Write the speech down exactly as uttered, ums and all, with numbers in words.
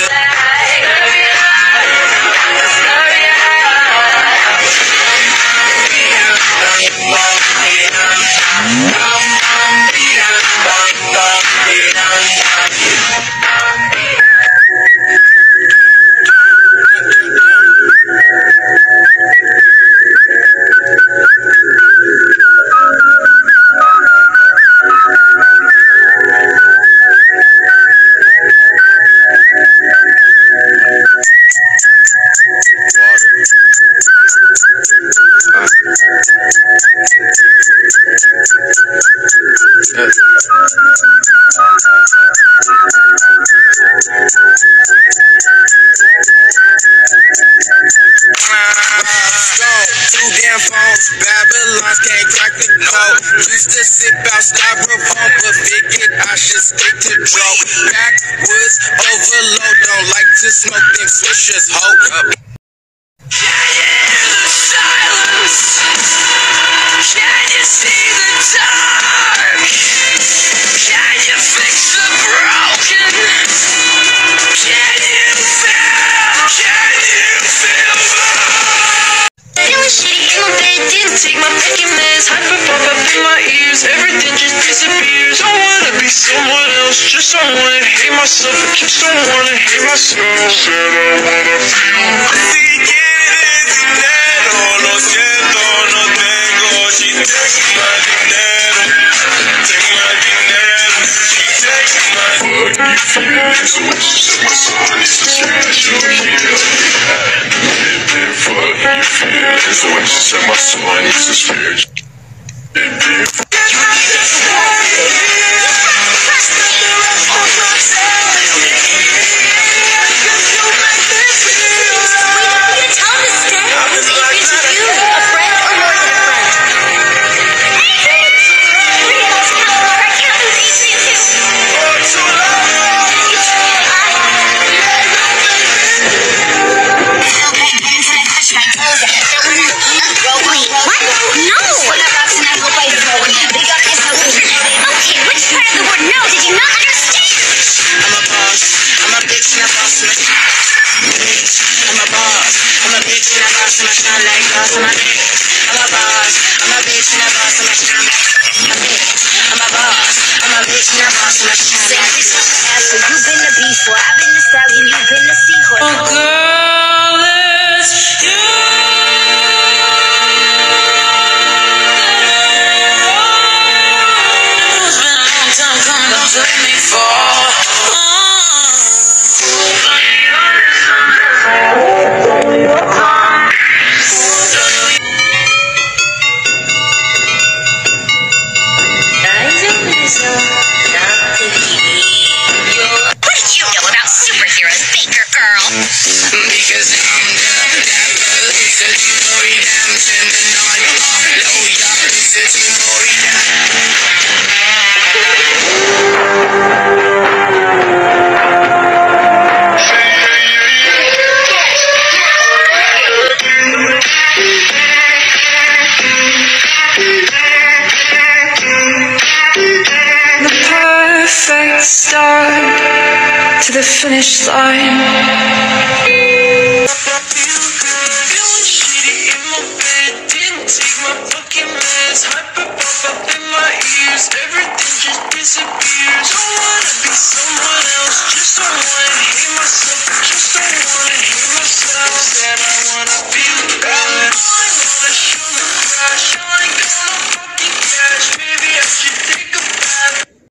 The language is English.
Babylon can't crack the code. Used to sip out styrofoam, but figured I should stick to dope. Backwoods overload, don't like to smoke them swishers, ho. Can you hear the silence? Can you see the dark? Can you fix the broken? Can you feel? Can you feel love? Feeling shitty in my bed, didn't take my fucking meds. Hyper pop up in my ears, everything just disappears. I wanna be someone else, just don't wanna hate myself. I just don't wanna hate myself. Said I wanna feel. Si quieres dinero, lo siento, no tengo. She takes my dinero, take my dinero. She takes my. What you feel is what you said my son is a special hero. What you feel is what you said my son is a spiritual. To the finish line. Feeling shitty in my bed, didn't take my fucking meds. Hyper pop up in my ears, everything just disappears. I wanna be someone